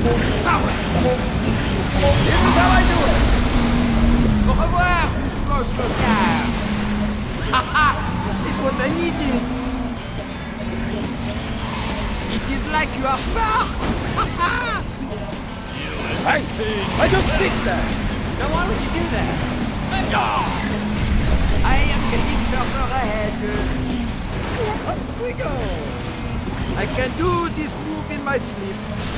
Power! This is how I do it! Au revoir, Smosh Locard! Haha! This is what I needed! It is like you are part! Haha! I just fixed that! Now why would you do that? I am getting further ahead. Up we go! I can do this move in my sleep.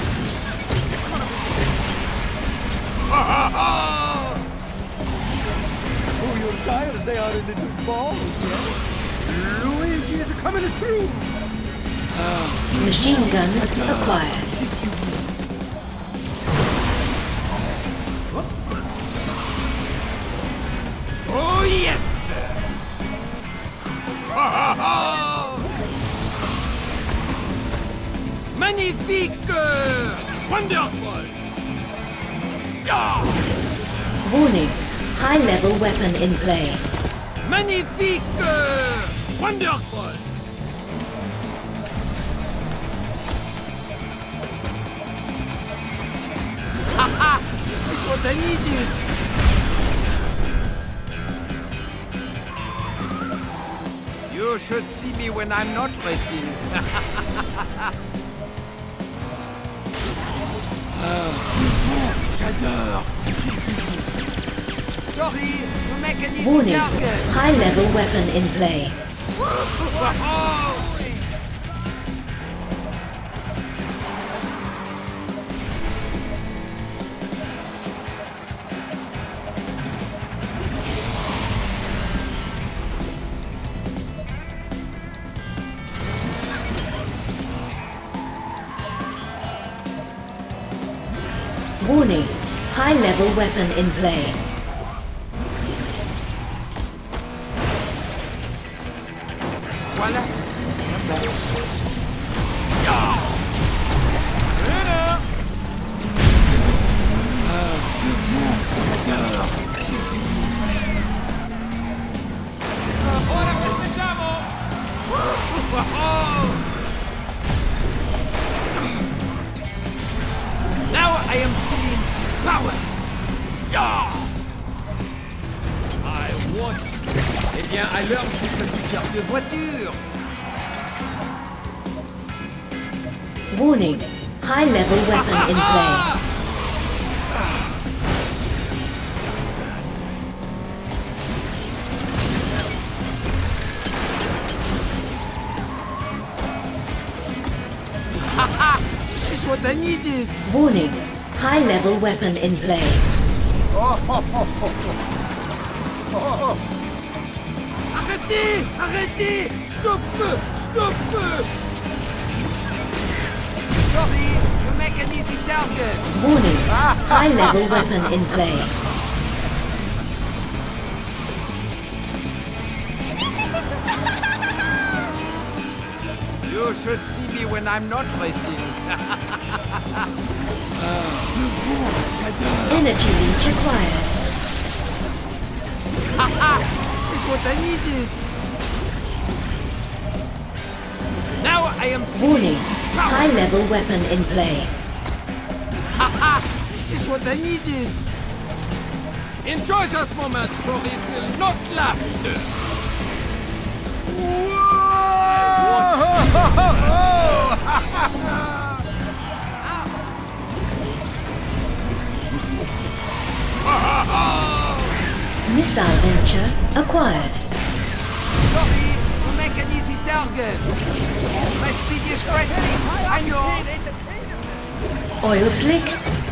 Oh, you're tired? They are a little balls, yes? Luigi is coming through! Machine guns acquired. Oh yes! Magnifique! Wonderful! Warning. High-level weapon in play. Magnifique! Wonderful! Haha! This is what I needed! You should see me when I'm not racing. J'adore! Sorry, the mechanism Warning. target! High-level weapon in play. Warning. High-level weapon in play. Voilà! Ora festeggiamo! Now I am feeling power! I want... Eh bien, alors, je vais satisfaire de voiture! Warning. High-level weapon in play. Haha! This is what I needed! Warning. High-level weapon in play. Arrêtez! Arrêtez! Stop! Stop! Sorry, the mechanism target! Warning. High-level weapon in play. You should see me when I'm not racing. Energy leech acquired. Haha! This is what I needed! Now I am Warning. High-level weapon in play. Haha! This is what I needed! Enjoy that moment, for it will not last! Missile launcher acquired. Sorry, the mechanism target! My speed is threatening, and you're... Oil slick.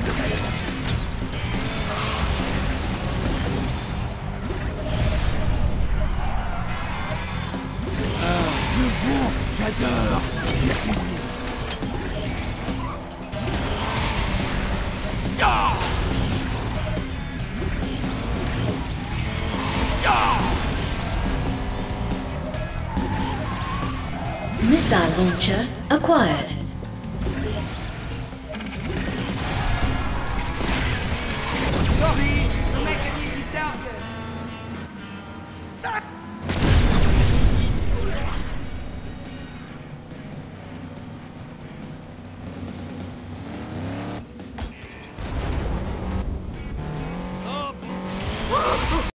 J'adore! Missile launcher acquired. Sorry, the mechanism target!